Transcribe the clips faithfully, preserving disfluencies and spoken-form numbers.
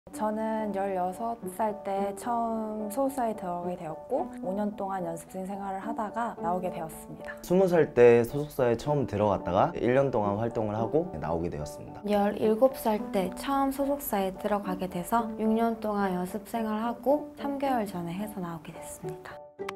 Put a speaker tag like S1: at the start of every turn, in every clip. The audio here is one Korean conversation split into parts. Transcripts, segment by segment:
S1: 저는 열여섯 살 때 처음 소속사에 들어가게 되었고 오 년 동안 연습생 생활을 하다가 나오게 되었습니다.
S2: 스무 살 때 소속사에 처음 들어갔다가 일 년 동안 활동을 하고 나오게 되었습니다.
S3: 열일곱 살 때 처음 소속사에 들어가게 돼서 육 년 동안 연습 생활하고 삼 개월 전에 해서 나오게 됐습니다.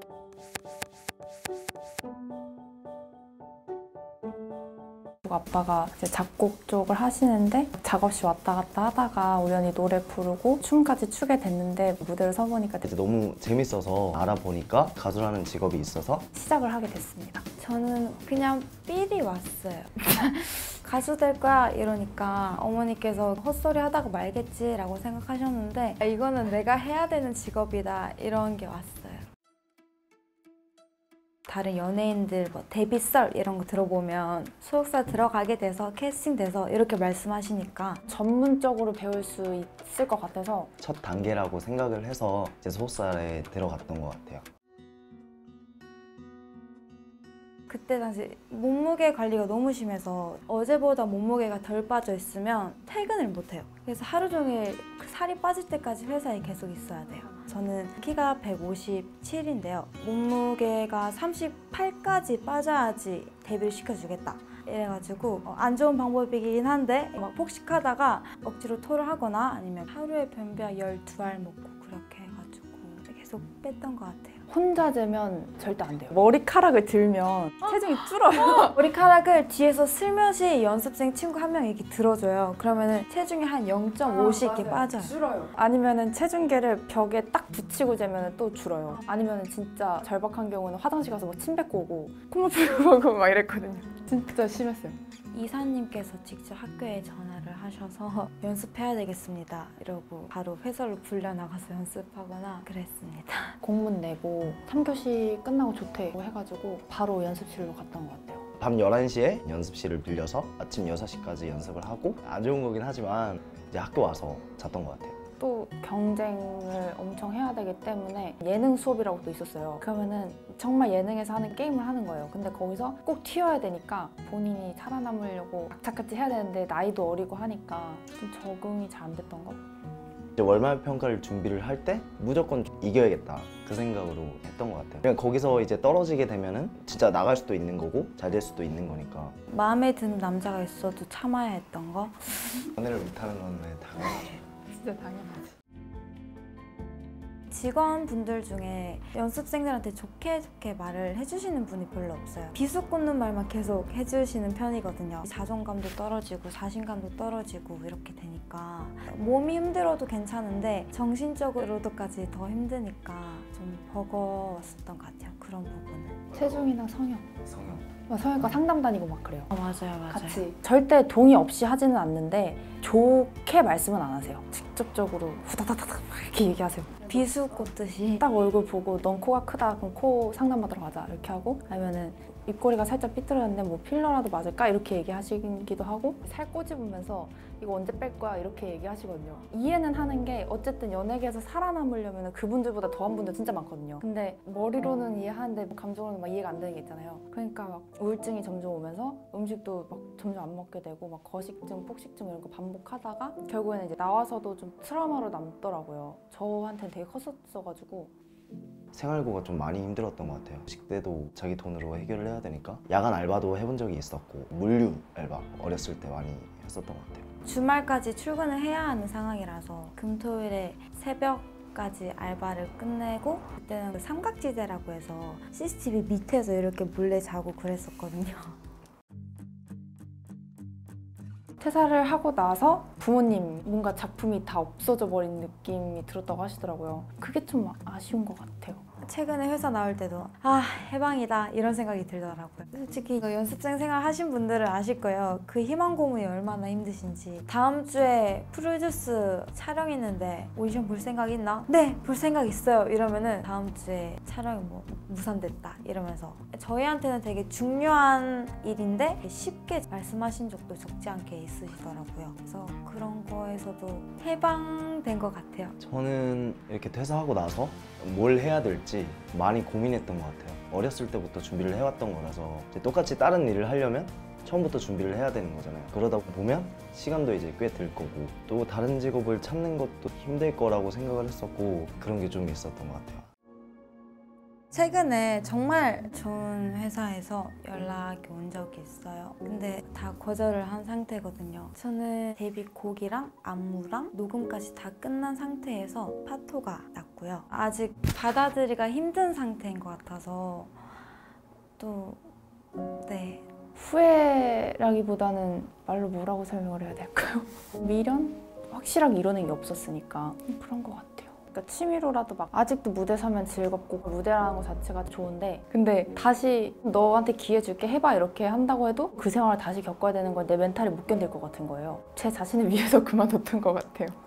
S1: 아빠가 이제 작곡 쪽을 하시는데 작업실 왔다 갔다 하다가 우연히 노래 부르고 춤까지 추게 됐는데 무대를 서보니까
S2: 이제 너무 재밌어서 알아보니까 가수라는 직업이 있어서
S1: 시작을 하게 됐습니다.
S3: 저는 그냥 삘이 왔어요. 가수 될 거야 이러니까 어머니께서 헛소리 하다가 말겠지 라고 생각하셨는데 이거는 내가 해야 되는 직업이다 이런 게 왔어요. 다른 연예인들 뭐 데뷔썰 이런 거 들어보면 소속사 들어가게 돼서 캐스팅돼서 이렇게 말씀하시니까
S1: 전문적으로 배울 수 있을 것 같아서
S2: 첫 단계라고 생각을 해서 이제 소속사에 들어갔던 것 같아요.
S3: 그때 당시 몸무게 관리가 너무 심해서 어제보다 몸무게가 덜 빠져 있으면 퇴근을 못해요. 그래서 하루 종일 살이 빠질 때까지 회사에 계속 있어야 돼요. 저는 키가 백오십칠인데요. 몸무게가 삼십팔까지 빠져야지 데뷔를 시켜주겠다. 이래가지고 안 좋은 방법이긴 한데 막 폭식하다가 억지로 토를 하거나 아니면 하루에 변비약 열두 알 먹고 그렇게 해가지고 계속 뺐던 것 같아요.
S1: 혼자 재면 절대 안 돼요. 머리카락을 들면 체중이 줄어요.
S3: 머리카락을 뒤에서 슬며시 연습생 친구 한 명이 이렇게 들어줘요. 그러면은 체중이 한 영 점 오씩 이렇게 빠져요.
S1: 줄어요. 아니면은 체중계를 벽에 딱 붙이고 재면 또 줄어요. 아니면은 진짜 절박한 경우는 화장실 가서 뭐 침 뱉고 오고 콧물 풀고 오고 막 이랬거든요. 진짜 심했어요.
S3: 이사님께서 직접 학교에 전화를 하셔서 연습해야 되겠습니다 이러고 바로 회사로 불려나가서 연습하거나 그랬습니다.
S1: 공문 내고 삼 교시 끝나고 조퇴 해가지고 바로 연습실로 갔던 것 같아요.
S2: 밤 열한 시에 연습실을 빌려서 아침 여섯 시까지 연습을 하고 안 좋은 거긴 하지만 이제 학교 와서 잤던 것 같아요.
S1: 또 경쟁을 엄청 해야 되기 때문에 예능 수업이라고 또 있었어요. 그러면은 정말 예능에서 하는 게임을 하는 거예요. 근데 거기서 꼭 튀어야 되니까 본인이 살아남으려고 악착같이 해야 되는데 나이도 어리고 하니까 좀 적응이 잘 안 됐던 거?
S2: 이제 월말 평가를 준비를 할 때 무조건 이겨야겠다 그 생각으로 했던 것 같아요. 그냥 거기서 이제 떨어지게 되면은 진짜 나갈 수도 있는 거고 잘 될 수도 있는 거니까.
S3: 마음에 드는 남자가 있어도 참아야 했던 거?
S2: 연애를 못하는 건 당연하죠.
S1: 진짜 당연하지.
S3: 직원분들 중에 연습생들한테 좋게 좋게 말을 해주시는 분이 별로 없어요. 비수 꽂는 말만 계속 해주시는 편이거든요. 자존감도 떨어지고 자신감도 떨어지고 이렇게 되니까 몸이 힘들어도 괜찮은데 정신적으로도까지 더 힘드니까 좀 버거웠었던 것 같아요. 그런 부분은.
S1: 체중이나 성형.
S2: 성형.
S1: 막 성형외과 상담 다니고 막 그래요.
S3: 어, 맞아요, 맞아요.
S1: 같이. 절대 동의 없이 하지는 않는데 좋게 말씀은 안 하세요. 직접적으로 후다다다닥 이렇게 얘기하세요.
S3: 비수 꽂듯이.
S1: 딱 얼굴 보고 넌 코가 크다 그럼 코 상담받으러 가자 이렇게 하고 아니면은 입꼬리가 살짝 삐뚤어졌는데 뭐 필러라도 맞을까 이렇게 얘기하시기도 하고 살 꼬집으면서 이거 언제 뺄 거야 이렇게 얘기하시거든요. 이해는 하는 게 어쨌든 연예계에서 살아남으려면 그분들보다 더한 분들 진짜 많거든요. 근데 머리로는 이해하는데 감정으로는 막 이해가 안 되는 게 있잖아요. 그러니까 막 우울증이 점점 오면서 음식도 막 점점 안 먹게 되고 막 거식증, 폭식증 이런 거 반복하다가 결국에는 이제 나와서도 좀 트라우마로 남더라고요. 저한테는 되게 컸었어가지고
S2: 생활고가 좀 많이 힘들었던 것 같아요. 식대도 자기 돈으로 해결을 해야 되니까 야간 알바도 해본 적이 있었고 물류 알바 어렸을 때 많이 했었던 것 같아요.
S3: 주말까지 출근을 해야 하는 상황이라서 금토일에 새벽까지 알바를 끝내고 그때는 그 삼각지대라고 해서 씨씨티비 밑에서 이렇게 몰래 자고 그랬었거든요.
S1: 퇴사를 하고 나서 부모님 뭔가 작품이 다 없어져 버린 느낌이 들었다고 하시더라고요. 그게 좀 아쉬운 것 같아요.
S3: 최근에 회사 나올 때도 아 해방이다 이런 생각이 들더라고요. 솔직히 연습생 생활 하신 분들은 아실 거예요. 그 희망 고문이 얼마나 힘드신지. 다음 주에 프로듀스 촬영 있는데 오디션 볼 생각 있나? 네! 볼 생각 있어요 이러면은 다음 주에 촬영이 뭐 무산됐다 이러면서 저희한테는 되게 중요한 일인데 쉽게 말씀하신 적도 적지 않게 있으시더라고요. 그래서 그런 거에서도 해방된 것 같아요.
S2: 저는 이렇게 퇴사하고 나서 뭘 해야 될지 많이 고민했던 것 같아요. 어렸을 때부터 준비를 해왔던 거라서 이제 똑같이 다른 일을 하려면 처음부터 준비를 해야 되는 거잖아요. 그러다 보면 시간도 이제 꽤 들 거고 또 다른 직업을 찾는 것도 힘들 거라고 생각을 했었고 그런 게 좀 있었던 것 같아요.
S3: 최근에 정말 좋은 회사에서 연락이 온 적이 있어요. 근데 다 거절을 한 상태거든요. 저는 데뷔곡이랑 안무랑 녹음까지 다 끝난 상태에서 파토가 났고요. 아직 받아들이기가 힘든 상태인 것 같아서 또 네.
S1: 후회라기보다는 말로 뭐라고 설명을 해야 될까요? 미련? 확실하게 이뤄낸 게 없었으니까 그런 것 같아요. 그러니까 취미로라도 막 아직도 무대 서면 즐겁고 무대라는 것 자체가 좋은데 근데 다시 너한테 기회 줄게 해봐 이렇게 한다고 해도 그 생활을 다시 겪어야 되는 걸 내 멘탈이 못 견딜 것 같은 거예요. 제 자신을 위해서 그만뒀던 것 같아요.